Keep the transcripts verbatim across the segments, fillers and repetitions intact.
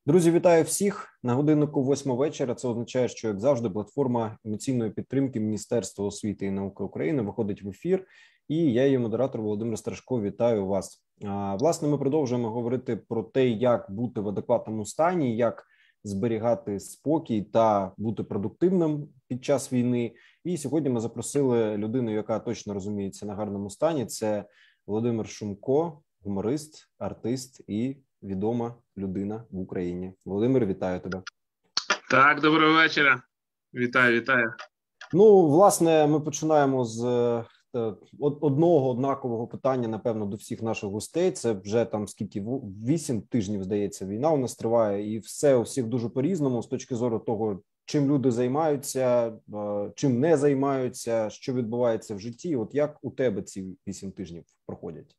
Друзі, вітаю всіх. На годиннику восьма вечора. Це означає, що, як завжди, платформа емоційної підтримки Міністерства освіти і науки України виходить в ефір. І я, її модератор Володимир Страшко, вітаю вас. Власне, ми продовжуємо говорити про те, як бути в адекватному стані, як зберігати спокій та бути продуктивним під час війни. І сьогодні ми запросили людину, яка точно розуміється на гарному стані. Це Володимир Шумко, гуморист, артист і відома людина в Україні. Володимир, вітаю тебе. Так, доброго вечора. Вітаю, вітаю. Ну, власне, ми починаємо з одного однакового питання, напевно, до всіх наших гостей. Це вже там скільки, вісім тижнів, здається, війна у нас триває, і все у всіх дуже по-різному з точки зору того, чим люди займаються, чим не займаються, що відбувається в житті. От як у тебе ці вісім тижнів проходять?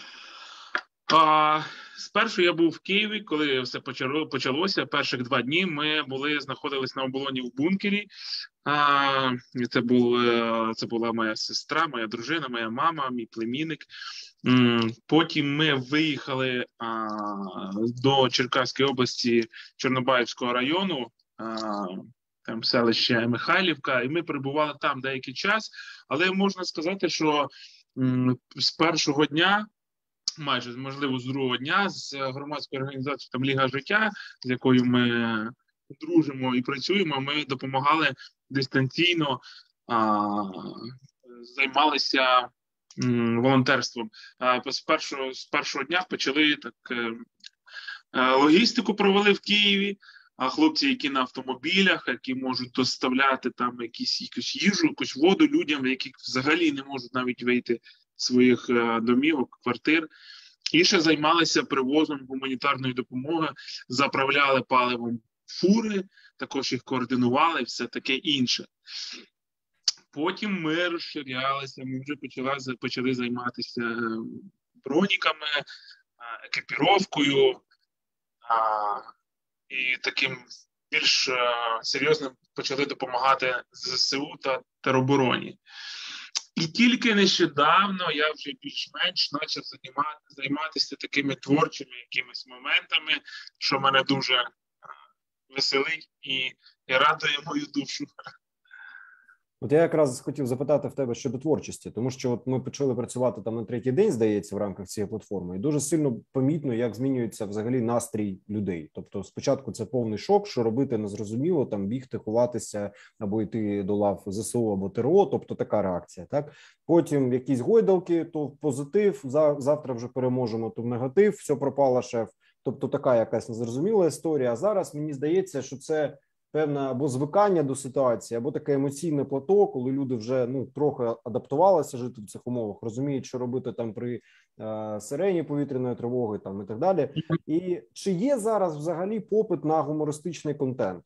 А, спершу я був в Києві, коли все почалося. Перших два дні ми були, знаходились на оболоні в бункері. А, це, був, це була моя сестра, моя дружина, моя мама, мій племінник. Потім ми виїхали а, до Черкаської області, Чорнобаївського району, а, там селище Михайлівка, і ми перебували там деякий час. Але можна сказати, що м, з першого дня, майже, можливо, з другого дня, з громадською організацією там Ліга життя, з якою ми дружимо і працюємо, ми допомагали дистанційно, а, займалися м, волонтерством. А, з, першого, з першого дня почали так е, логістику провели в Києві, а хлопці, які на автомобілях, які можуть доставляти там якісь, якусь їжу, якусь воду людям, які взагалі не можуть навіть вийти своїх домівок, квартир. І ще займалися привозом гуманітарної допомоги, заправляли паливом фури, також їх координували і все таке інше. Потім ми розширялися, ми вже почали, почали займатися броніками, екіпіровкою і таким більш серйозним почали допомагати ЗСУ та теробороні. І тільки нещодавно я вже більш-менш почав займати, займатися такими творчими якимись моментами, що мене дуже веселить і, і радує мою душу. От я якраз хотів запитати в тебе щодо творчості, тому що от ми почали працювати там на третій день, здається, в рамках цієї платформи, і дуже сильно помітно, як змінюється взагалі настрій людей. Тобто спочатку це повний шок, що робити незрозуміло, там бігти, ховатися або йти до лав ЗСУ або ТРО, тобто така реакція, так? Потім якісь гойдалки, то позитив, завтра вже переможемо, то негатив, все пропало, шеф. Тобто така якась незрозуміла історія. А зараз мені здається, що це певне або звикання до ситуації, або таке емоційне плато, коли люди вже ну трохи адаптувалися жити в цих умовах, розуміють, що робити там при е, сирені повітряної тривоги, там і так далі. І чи є зараз взагалі попит на гумористичний контент?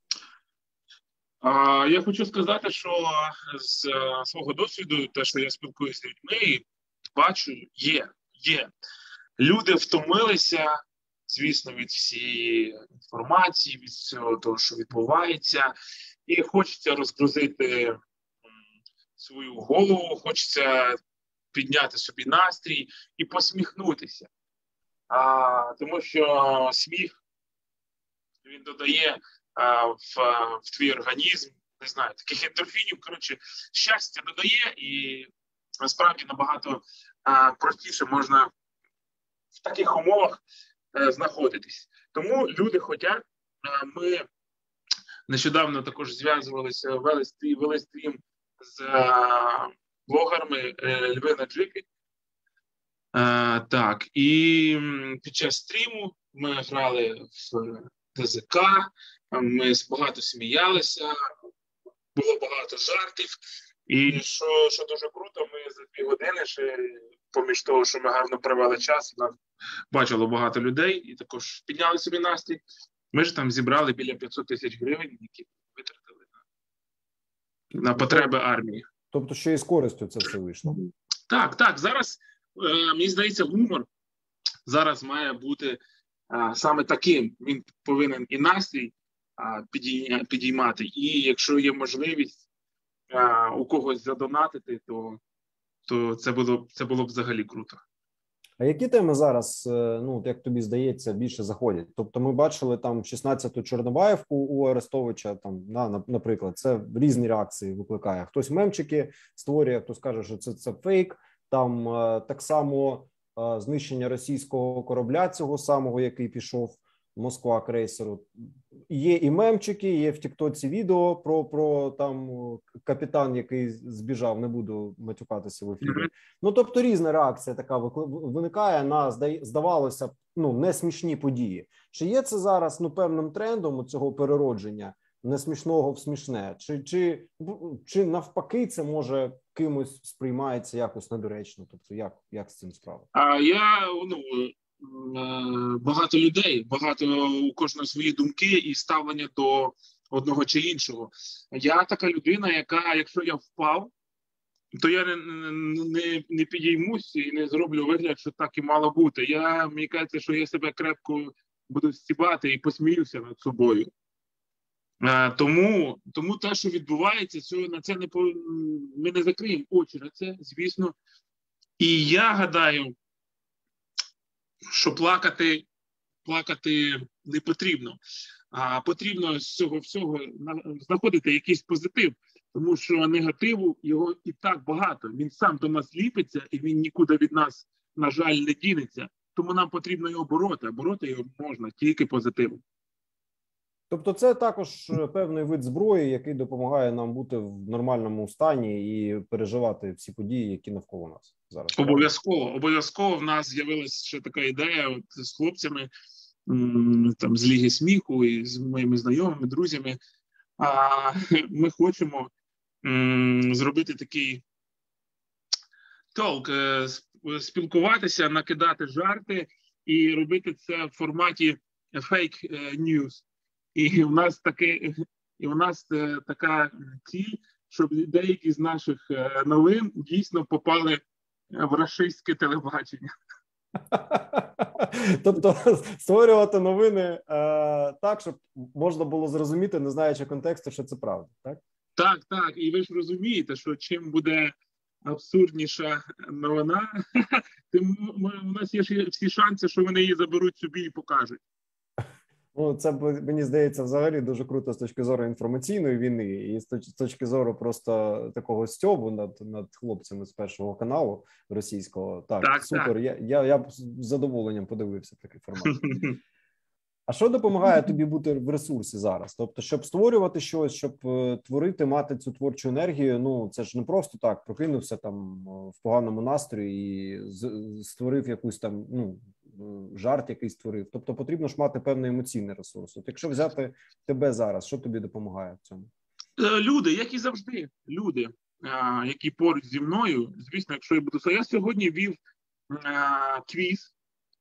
А, я хочу сказати, що з а, свого досвіду, те, що я спілкуюся з людьми, і бачу, є, є. Люди втомилися, звісно, від всієї інформації, від всього того, що відбувається, і хочеться розгрузити свою голову, хочеться підняти собі настрій і посміхнутися. А, тому що сміх, він додає а, в, в твій організм, не знаю, таких ендорфінів, коротше, щастя додає, і насправді набагато а, простіше можна в таких умовах знаходитись. Тому люди хочуть. Ми нещодавно також зв'язувалися, вели, вели стрім з блогерами Льви Наджики. Так, і під час стріму ми грали в ТЗК, ми багато сміялися, було багато жартів. І що, що дуже круто, ми за дві години ще, поміж того, що ми гарно провели час, нас бачило багато людей і також підняли собі настрій. Ми ж там зібрали біля п'ятсот тисяч гривень, які витратили на, на потреби армії. Тобто ще і з користю це все вийшло? Так, так. Зараз, е, мені здається, гумор зараз має бути е, саме таким. Він повинен і настрій е, підійня, підіймати, і якщо є можливість у когось задонатити, то, то це було, це було б взагалі круто. А які теми зараз, ну як тобі здається, більше заходять? Тобто, ми бачили там шістнадцяту Чорнобаївку у Арестовича. Там на наприклад, це різні реакції викликає. Хтось мемчики створює, хтось каже, що це це фейк. Там так само знищення російського корабля, цього самого, який пішов Москва крейсеру. Є і мемчики, є в Тіктоці відео про, про там капітан, який збіжав, не буду матюкатися в ефірі. Mm-hmm. Ну, тобто різна реакція така виникає на, здавалося, ну, не смішні події. Чи є це зараз, ну, певним трендом цього переродження не смішного в смішне? Чи, чи, чи навпаки це може кимось сприймається якось недоречно? Тобто як, як з цим справа? А я, ну, багато людей, багато у кожного свої думки і ставлення до одного чи іншого. Я така людина, яка, якщо я впав, то я не, не, не підіймусь і не зроблю вигляд, що так і мало бути. Я, мені кажеться, що я себе крепко буду стібати і посміюся над собою. Тому, тому те, що відбувається, цього, на це не по, ми не закриємо очі на це, звісно. І я гадаю, що плакати, плакати не потрібно, а потрібно з цього всього знаходити якийсь позитив, тому що негативу його і так багато. Він сам до нас ліпиться і він нікуди від нас, на жаль, не дінеться. Тому нам потрібно його бороти, а бороти його можна тільки позитивом. Тобто це також певний вид зброї, який допомагає нам бути в нормальному стані і переживати всі події, які навколо нас зараз. Обов'язково. Обов'язково в нас з'явилася ще така ідея от, з хлопцями там, з Ліги сміху і з моїми знайомими, друзями. А, ми хочемо м, зробити такий толк, спілкуватися, накидати жарти і робити це в форматі fake news. І у нас таке, і у нас е, така ціль, щоб деякі з наших е, новин дійсно попали в рашистське телебачення. Тобто створювати новини е, так, щоб можна було зрозуміти, не знаючи контексту, що це правда, так? Так, так. І ви ж розумієте, що чим буде абсурдніша новина, тим у нас є всі шанси, що вони її заберуть собі і покажуть. Ну, це, мені здається, взагалі дуже круто з точки зору інформаційної війни і з точки зору просто такого стьобу над, над хлопцями з Першого каналу російського. Так, так супер, так. Я, я, я б з задоволенням подивився такий формат. А що допомагає тобі бути в ресурсі зараз? Тобто, щоб створювати щось, щоб творити, мати цю творчу енергію, ну, це ж не просто так, прокинувся там в поганому настрої і створив якусь там, ну, жарт якийсь створив. Тобто потрібно ж мати певний емоційний ресурс. От якщо взяти тебе зараз, що тобі допомагає в цьому? Люди, як і завжди. Люди, які поруч зі мною. Звісно, якщо я буду... Я сьогодні вів квіз,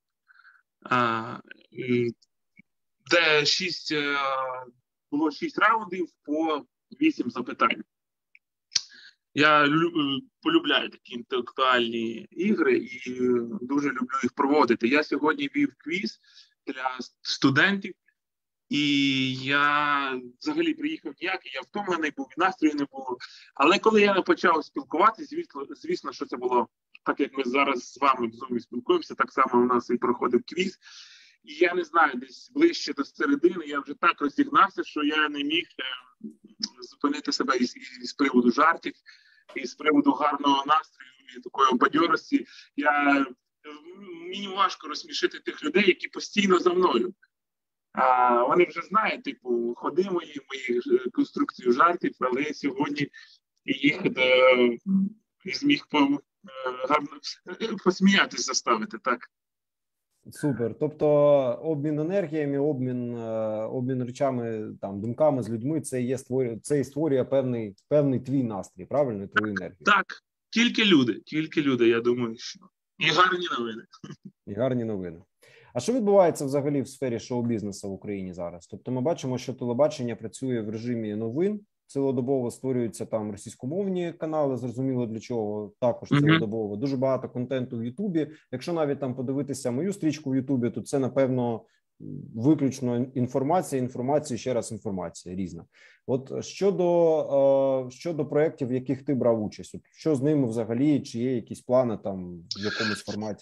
де шість, було шість раундів по вісім запитань. Я полюбляю такі інтелектуальні ігри і дуже люблю їх проводити. Я сьогодні вів квіз для студентів, і я взагалі приїхав ніякий, я втомлений був, і настрою не було. Але коли я почав спілкуватися, звісно, звісно, що це було так, як ми зараз з вами в Zoom спілкуємося, так само у нас і проходив квіз. І я не знаю, десь ближче до середини я вже так розігнався, що я не міг зупинити себе із, із приводу жартів, і з приводу гарного настрою і такої бадьорості. Я, мені важко розсмішити тих людей, які постійно за мною. А, вони вже знають, типу, ходи мої, мої конструкцію жартів, але сьогодні їх де, зміг по, гарно посміятись заставити, так. Супер. Тобто обмін енергіями, обмін, обмін речами, там, думками з людьми, це є створює, це і створює певний, певний твій настрій, правильно, твою енергію. Так, тільки люди, тільки люди, я думаю, що. І гарні новини. І гарні новини. А що відбувається взагалі в сфері шоу-бізнесу в Україні зараз? Тобто ми бачимо, що телебачення працює в режимі новин, цілодобово створюються там російськомовні канали, зрозуміло для чого, також цілодобово. Дуже багато контенту в Ютубі. Якщо навіть там подивитися мою стрічку в Ютубі, то це, напевно, виключно інформація, інформація, ще раз інформація різна. От щодо, щодо проєктів, в яких ти брав участь, от що з ними взагалі, чи є якісь плани там в якомусь форматі?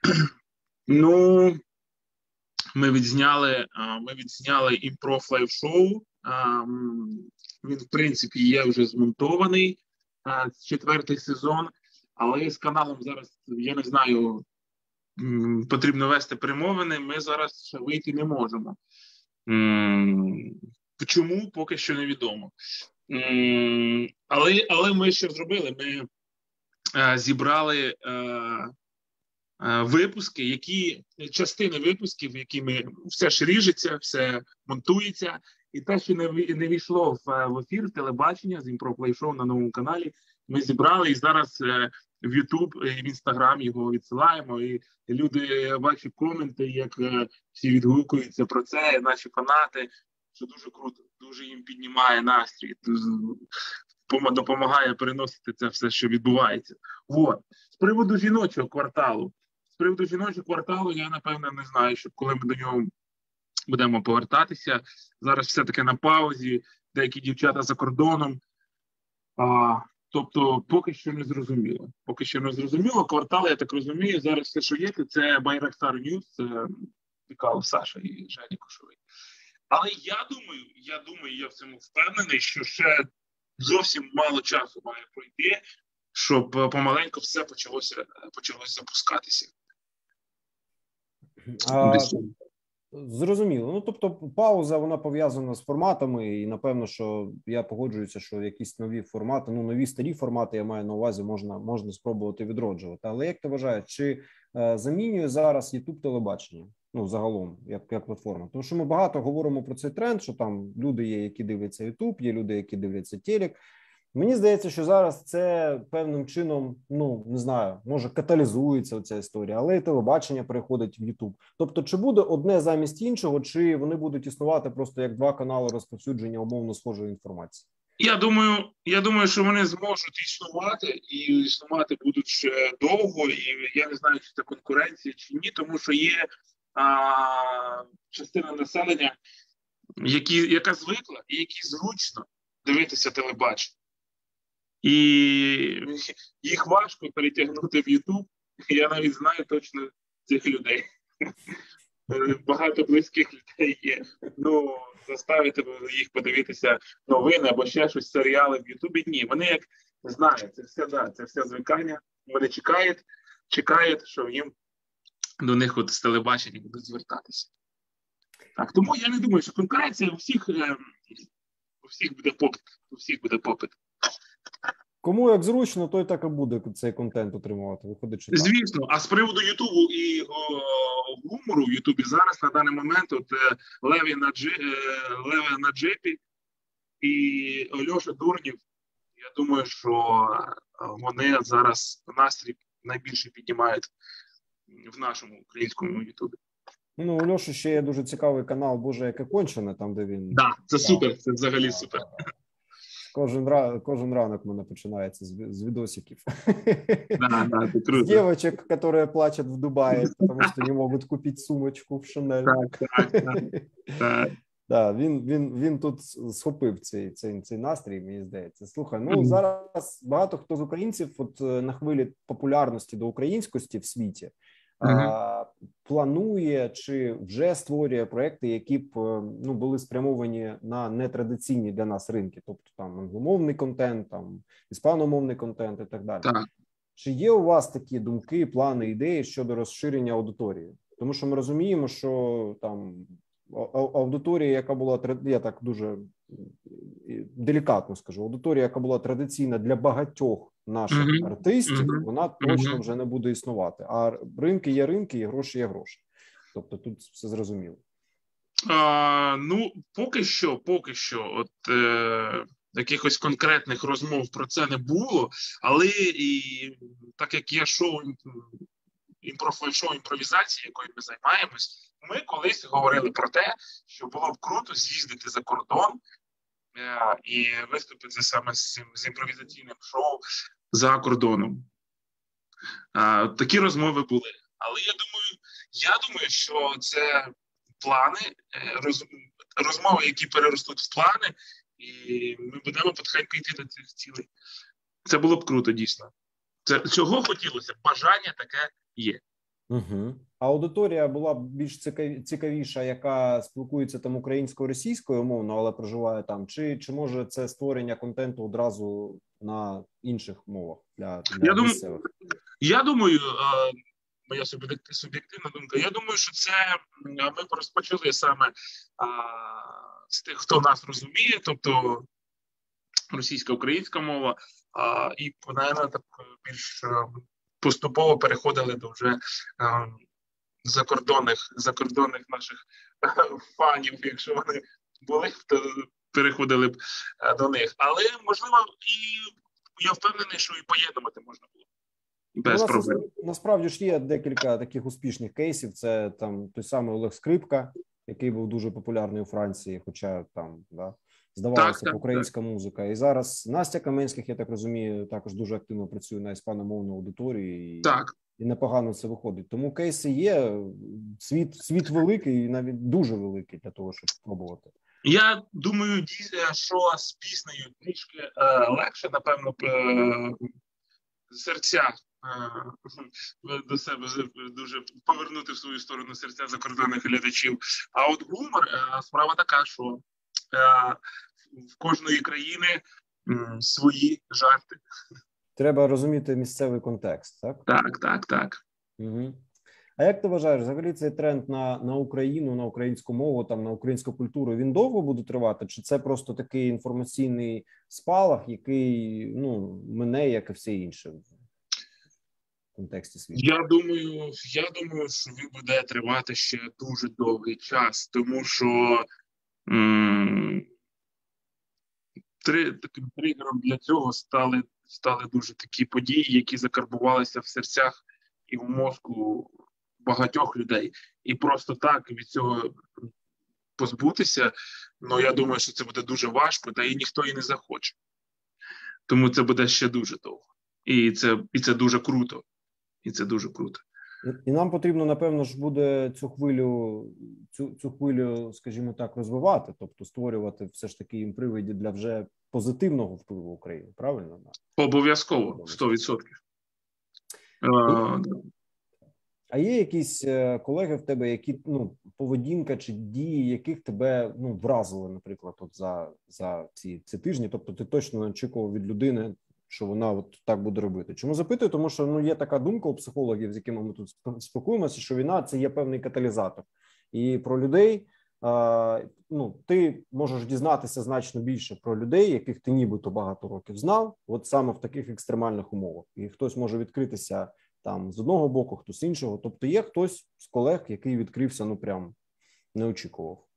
Ну, ми відзняли, ми відзняли імпров лайв-шоу. Він, в принципі, є вже змонтований, четвертий сезон, але з каналом зараз, я не знаю, потрібно вести перемовини, ми зараз ще вийти не можемо. Чому, поки що невідомо. Але, але ми що зробили? Ми зібрали випуски, які, частини випусків, якими все ж ріжеться, все монтується, і те, що не, не війшло в, в ефір, в телебачення з Improv Live Show на новому каналі, ми зібрали і зараз в YouTube і в Instagram його відсилаємо, і люди, я бачу коменти, як всі відгукуються про це, наші фанати, що дуже круто, дуже їм піднімає настрій, допомагає переносити це все, що відбувається. Вот. З приводу жіночого кварталу, з приводу жіночого кварталу я, напевно, не знаю, що коли ми до нього будемо повертатися. Зараз все-таки на паузі, деякі дівчата за кордоном. А, тобто, поки що не зрозуміло. Поки що не зрозуміло. Квартал, я так розумію, зараз все, що є, це Байрактар Ньюс, це Пікало Саша і Жені Кошовий. Але я думаю, я думаю, я в цьому впевнений, що ще зовсім мало часу має пройти, щоб помаленьку все почалося, почалося запускатися. А, зрозуміло. Ну, тобто пауза, вона пов'язана з форматами, і напевно, що я погоджуюся, що якісь нові формати, ну, нові старі формати, я маю на увазі, можна, можна спробувати відроджувати. Але як ти вважаєш, чи е, замінює зараз YouTube телебачення? Ну, загалом, як, як платформа. Тому що ми багато говоримо про цей тренд, що там люди є, які дивляться YouTube, є люди, які дивляться телек. Мені здається, що зараз це певним чином, ну, не знаю, може каталізується ця історія, але і телебачення переходить в YouTube. Тобто, чи буде одне замість іншого, чи вони будуть існувати просто як два канали розповсюдження умовно схожої інформації? Я думаю, я думаю, що вони зможуть існувати, і існувати будуть ще довго, і я не знаю, чи це конкуренція, чи ні, тому що є а, частина населення, які, яка звикла і які зручно дивитися телебачення. І їх важко перетягнути в YouTube. Я навіть знаю точно цих людей. Багато близьких людей є. Ну, заставити їх подивитися новини або ще щось, серіали в Ютубі. Ні, вони як знають, це все, да, це все звикання. Вони чекають, чекають, що їм до них от з телебачення будуть звертатися. Так, тому я не думаю, що конкуренція у всіх, у всіх буде попит. У всіх буде попит. Кому як зручно, той так і буде цей контент отримувати. Виходить, що звісно. А з приводу Ютубу і о, гумору в Ютубі зараз на даний момент от Леві на Джи, Леві на Джепі і Ольоша Дурнів. Я думаю, що вони зараз настрій найбільше піднімають в нашому українському Ютубі. Ну, у Льоші ще є дуже цікавий канал «Боже, яке кончене», там, де він... Так, да, це супер, це взагалі супер. Кожен, кожен ранок в мене починається з, з відосиків. Да, да, це круто. З девочек, которые плачут в Дубае, потому что не могут купить сумочку в Шанель. Так, так, так. так. Да, він, він, він тут схопив цей, цей, цей настрій, мені здається. Слухай, ну mm-hmm. зараз багато хто з українців от на хвилі популярності до українськості в світі mm-hmm. а, планує чи вже створює проекти, які б ну, були спрямовані на нетрадиційні для нас ринки, тобто там англомовний контент, там іспаномовний контент і так далі. Так. Чи є у вас такі думки, плани, ідеї щодо розширення аудиторії? Тому що ми розуміємо, що там аудиторія, яка була, я так дуже делікатно скажу, аудиторія, яка була традиційна для багатьох наших mm-hmm. артистів, mm-hmm. вона точно mm-hmm. вже не буде існувати. А ринки є ринки, і гроші є гроші. Тобто тут все зрозуміло. А, ну, поки що, поки що, от е, якихось конкретних розмов про це не було, але і так як є шоу, імпров-шоу імпровізації, якою ми займаємось, ми колись говорили про те, що було б круто з'їздити за кордон е, і виступити саме з цим з імпровізаційним шоу за кордоном. Е, такі розмови були. Але я думаю, я думаю, що це плани, е, роз, розмови, які переростуть в плани, і ми будемо потихеньку йти до цих цілей. Це було б круто, дійсно. Це, чого хотілося? Бажання таке є. Угу. А аудиторія була б більш цікаві- цікавіша, яка спілкується там українсько-російською умовно, але проживає там, чи, чи може це створення контенту одразу на інших мовах для, Я для думаю, місцевих? я думаю, е, моя суб'єк- суб'єктивна думка, я думаю, що це м, ми розпочали саме а, з тих, хто нас розуміє, тобто російсько-українська мова, а, і, наверное, так більш е, поступово переходили до вже е, закордонних, закордонних наших фанів, якщо вони були, то переходили б е, до них. Але, можливо, і я впевнений, що і поєднувати можна було Ну, у без нас проблем. насправді ж є декілька таких успішних кейсів. Це там той самий Олег Скрипка, який був дуже популярний у Франції, хоча там да, Так, здавалося б так, українська музика. І зараз Настя Каменських, я так розумію, також дуже активно працює на іспаномовну аудиторію, і, так. і непогано це виходить. Тому кейси є. Світ світ великий, і навіть дуже великий для того, щоб спробувати. Я думаю, дійсно, що з піснею трішки е, легше, напевно, е, серця е, до себе дуже повернути в свою сторону серця закордонних глядачів. А от гумор, е, справа така, що е, в кожної країни м, свої жарти. Треба розуміти місцевий контекст, так? Так, так, так. Угу. А як ти вважаєш, взагалі цей тренд на, на Україну, на українську мову, там на українську культуру, він довго буде тривати? Чи це просто такий інформаційний спалах, який ну мине, як і все інше в контексті світу? Я думаю, я думаю, що він буде тривати ще дуже довгий час, тому що м- три таким тригером для цього стали стали дуже такі події, які закарбувалися в серцях і в мозку багатьох людей. І просто так від цього позбутися, ну я думаю, що це буде дуже важко, та і ніхто і не захоче. Тому це буде ще дуже довго. І це, і це дуже круто. І це дуже круто. І нам потрібно, напевно ж, буде цю хвилю, цю, цю хвилю, скажімо так, розвивати, тобто створювати все ж таки їм приводи для вже позитивного впливу України, правильно? Обов'язково, сто відсотків. А є якісь колеги в тебе, які ну поведінка чи дії, яких тебе ну вразили, наприклад, от за за ці ці тижні? Тобто, ти точно не очікував від людини, що вона от так буде робити? Чому запитую? Тому що ну є така думка у психологів, з якими ми тут спілкуємося, що війна це є певний каталізатор, і про людей. Ну, ти можеш дізнатися значно більше про людей, яких ти нібито багато років знав, от саме в таких екстремальних умовах, і хтось може відкритися. Там з одного боку, хтось з іншого. Тобто є хтось з колег, який відкрився, ну прям не очікував.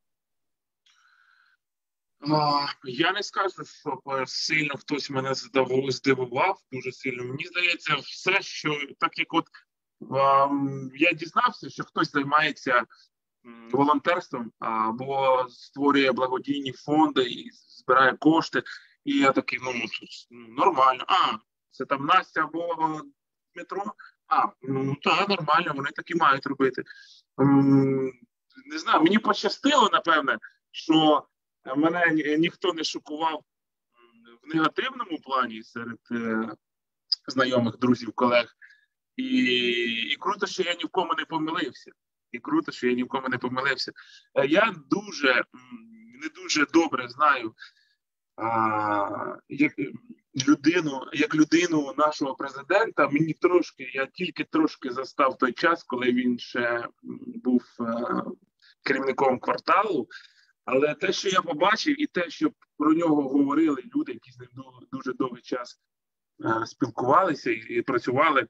А, я не скажу, що сильно хтось мене здивував, дуже сильно. Мені здається, все, що так як от а, я дізнався, що хтось займається волонтерством або створює благодійні фонди і збирає кошти. І я такий, ну, нормально. А, це там Настя або Дмитро. А, ну так, нормально, вони так і мають робити. М, не знаю, мені пощастило, напевне, що мене ні, ніхто не шокував в негативному плані серед е, знайомих, друзів, колег. І, і круто, що я ні в кому не помилився. І круто, що я ні в кому не помилився. Е, я дуже, не дуже добре знаю, а, як людину, як людину нашого президента. Мені трошки, я тільки трошки застав той час, коли він ще був а, керівником кварталу. Але те, що я побачив, і те, що про нього говорили люди, які з ним дуже довгий час а, спілкувалися і, і працювали,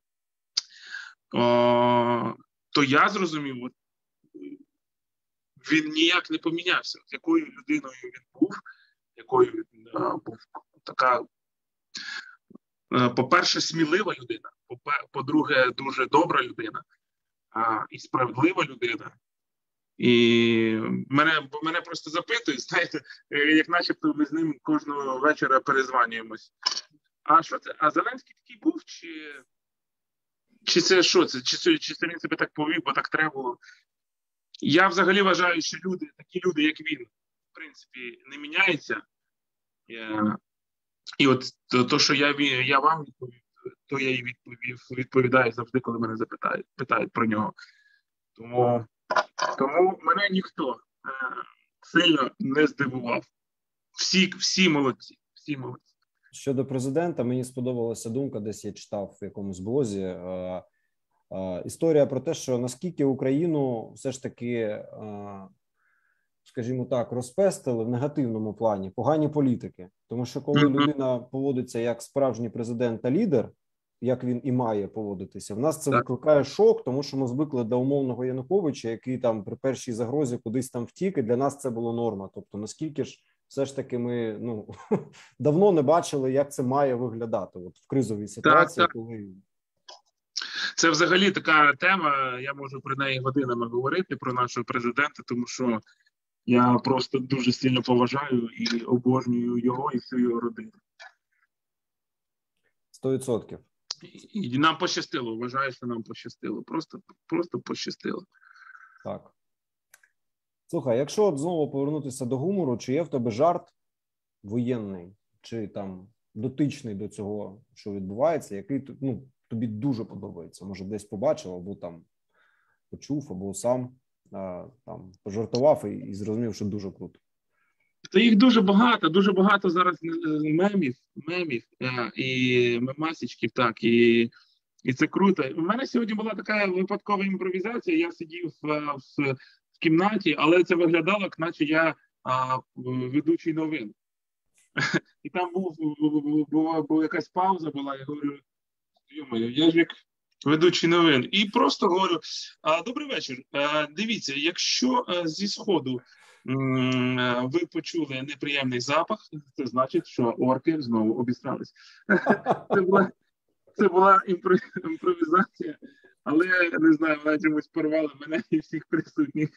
о, то я зрозумів, от, він ніяк не помінявся. Якою людиною він був, якою він а, був така, а, по-перше, смілива людина, по-друге, дуже добра людина а, і справедлива людина. І мене, мене просто запитують, знаєте, як начебто ми з ним кожного вечора перезванюємось. А що це? А Зеленський такий був, чи, чи це що це? Чи, чи це він себе так повів, бо так треба було? Я взагалі вважаю, що люди, такі люди, як він, в принципі, не міняються. Я... І от то, що я, я вам відповів, то я і відповів, відповідаю завжди, коли мене запитають, питають про нього. Тому, тому мене ніхто е, сильно не здивував. Всі, всі молодці, всі молодці. Щодо президента, мені сподобалася думка, десь я читав в якомусь блозі, е, е, історія про те, що наскільки Україну все ж таки, е, скажімо так, розпестили в негативному плані, погані політики. Тому що коли Mm-hmm. людина поводиться як справжній президент та лідер, як він і має поводитися, в нас це Так. викликає шок, тому що ми звикли до умовного Януковича, який там при першій загрозі кудись там втік, і для нас це було норма. Тобто, наскільки ж все ж таки ми ну давно не бачили, як це має виглядати от в кризовій ситуації, так, так. коли це взагалі така тема. Я можу про неї годинами говорити про нашого президента, тому що я просто дуже сильно поважаю і обожнюю його і всю його родину. сто відсотків. І, і нам пощастило. Вважаю, що нам пощастило. Просто, просто пощастило. Так. Слухай, якщо от знову повернутися до гумору, чи є в тебе жарт воєнний, чи там дотичний до цього, що відбувається, який ну, тобі дуже подобається? Може, десь побачив, або там почув, або сам а, там пожартував і, і зрозумів, що дуже круто. Та їх дуже багато, дуже багато зараз мемів, мемів е, і мемасічків, так, і, і це круто. У мене сьогодні була така випадкова імпровізація, я сидів в, в, в кімнаті, але це виглядало, як наче я а, ведучий новин. І там був, була, була якась пауза була, я говорю, йо-моє, я ж як ведучий новин. І просто говорю, добрий вечір, дивіться, якщо зі Сходу ви почули неприємний запах, це значить, що орки знову обістрались. Це була, це була імпровізація, але, не знаю, вона чомусь порвала мене і всіх присутніх.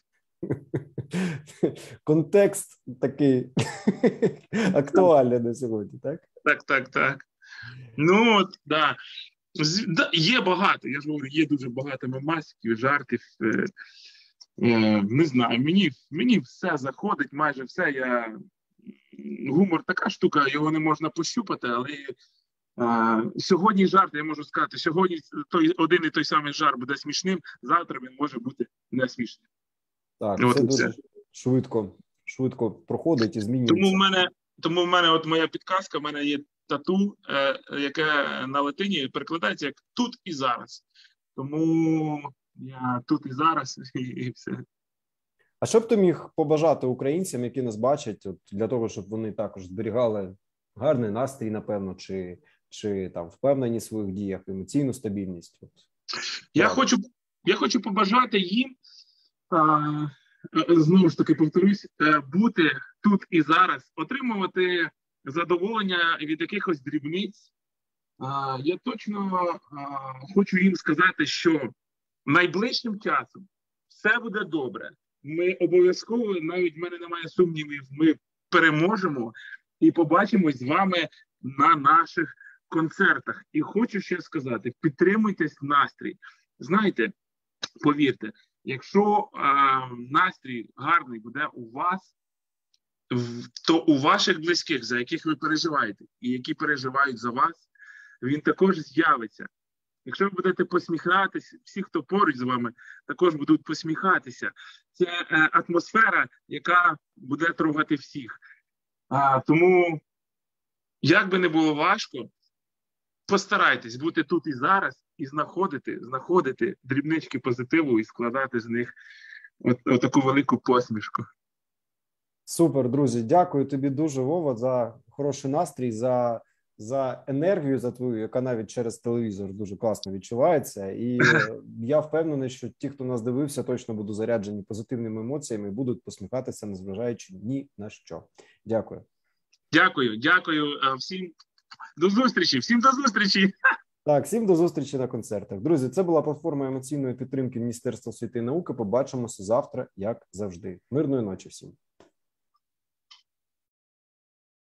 Контекст такий актуальний на сьогодні, так? Так, так, так. Ну, от, да. Да, є багато, я ж говорю, є дуже багато мемасиків, жартів. Е, е, не знаю, мені, мені все заходить, майже все. Я... Гумор така штука, його не можна пощупати, але е, сьогодні жарт, я можу сказати, сьогодні той, один і той самий жарт буде смішним, завтра він може бути не смішним. Так, от це дуже швидко, швидко проходить і змінюється. Тому в мене, тому в мене от моя підказка, в мене є тату, е, яке на латині перекладається як «тут і зараз». Тому я тут і зараз, і, і все. А що б ти міг побажати українцям, які нас бачать, от, для того, щоб вони також зберігали гарний настрій, напевно, чи, чи там впевненість в своїх діях, емоційну стабільність? От, я, хочу, я хочу побажати їм, а, знову ж таки повторюсь, бути тут і зараз, отримувати задоволення від якихось дрібниць. А, я точно а, хочу їм сказати, що найближчим часом все буде добре. Ми обов'язково, навіть в мене немає сумнівів, ми переможемо і побачимось з вами на наших концертах. І хочу ще сказати, підтримуйтесь настрій. Знаєте, повірте, якщо а, настрій гарний буде у вас, то у ваших близьких, за яких ви переживаєте, і які переживають за вас, він також з'явиться. Якщо ви будете посміхатися, всі, хто поруч з вами, також будуть посміхатися. Це е, атмосфера, яка буде трогати всіх. А, тому, як би не було важко, постарайтесь бути тут і зараз, і знаходити, знаходити дрібнички позитиву і складати з них от, от таку велику посмішку. Супер, друзі, дякую тобі дуже, Вова, за хороший настрій, за, за енергію, за твою, яка навіть через телевізор дуже класно відчувається. І я впевнений, що ті, хто нас дивився, точно будуть заряджені позитивними емоціями і будуть посміхатися, незважаючи ні на що. Дякую. Дякую, дякую всім. До зустрічі, всім до зустрічі. Так, всім до зустрічі на концертах. Друзі, це була платформа емоційної підтримки Міністерства освіти і науки. Побачимося завтра, як завжди. Мирної ночі всім.